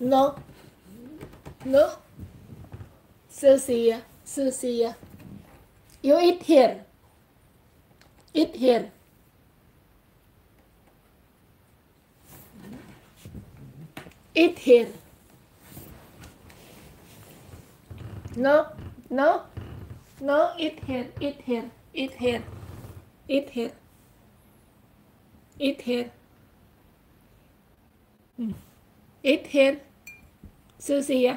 No. No. Susia. Susia. You eat here. Eat here. Eat here. No. No. No. Eat here. Eat here. Eat here. Eat here. Eat here. Eat here. Susia.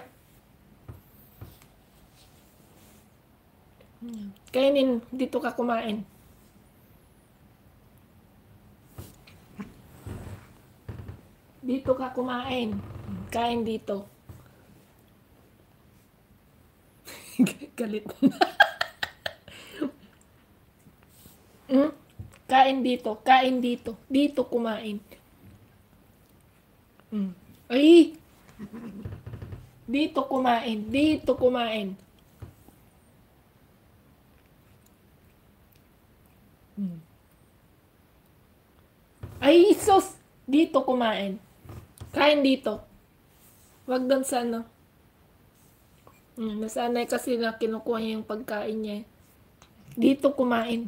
Kainin, dito ka kumain. Dito ka kumain. Kain dito. Galit. Kain dito. Kain dito. Dito kumain. Ay! Dito kumain. Dito kumain. Ay, sus! Dito kumain. Kain dito. Wag doon sa ano. Nasanay kasi na kinukuha niya yung pagkain niya. Dito kumain.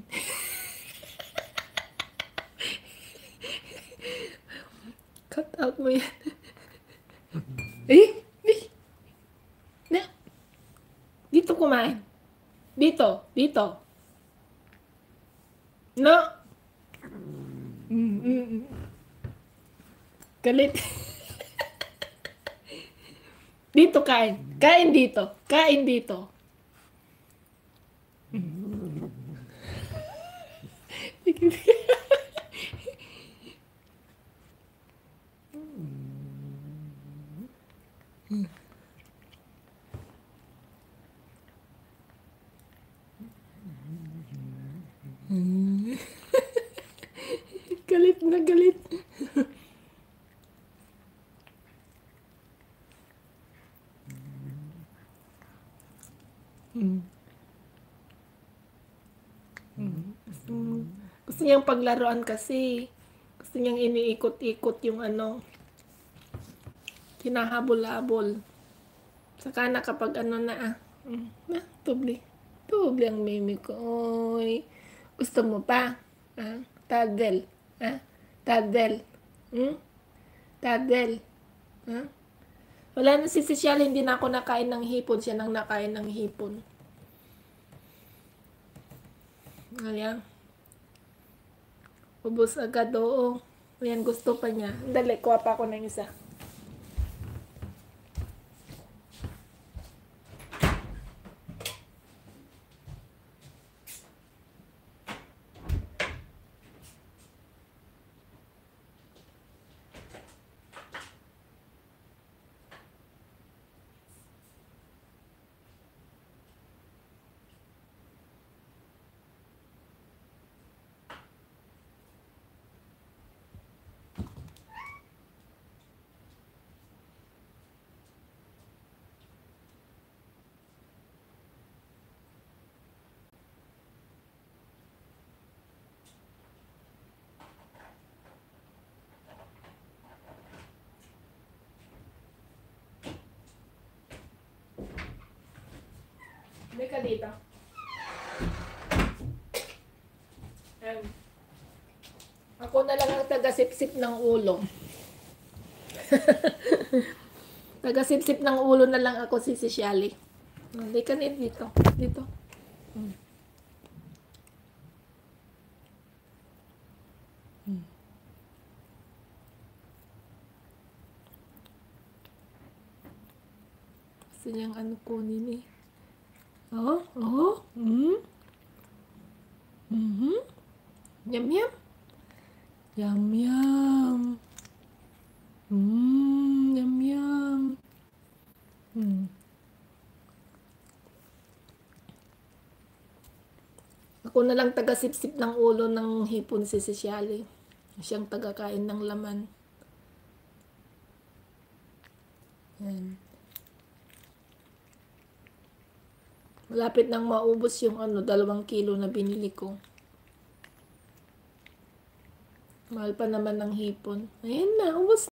Cut out mo yan. Na. Dito kumain. Dito. Dito. No. Galit. Dito kain. Kain dito. Kain dito. Galit na galit. Gusto niyang paglaruan kasi. Gusto niyang iniikot-ikot yung ano. Hinahabol-habol. Saka na kapag ano na tubli. Tubli ang mimi ko. Oy. Gusto mo pa? Tadel. Tadel. Tadel. Wala na si Cecial, hindi na ako nakain ng hipon. Siya nang nakain ng hipon. Ayan. Ubus agad, oo. Ayan, gusto pa niya. Dali, kuha pa ako ng isa. Hindi ka dito. Ako na lang ang taga-sip-sip ng ulo. Taga-sip-sip ng ulo na lang ako, si Ceciali. Hindi ka dito. Dito. Gusto niyang ano kunin eh. Yum yum. Yum yum. Yum yum. Ako na lang taga-sip-sip ng ulo ng hipon, si Ceciali. Siyang taga-kain ng laman. Yan. Malapit nang maubos yung 2 kilo na binili ko. Mahal pa naman ng hipon. Ayan na, ubos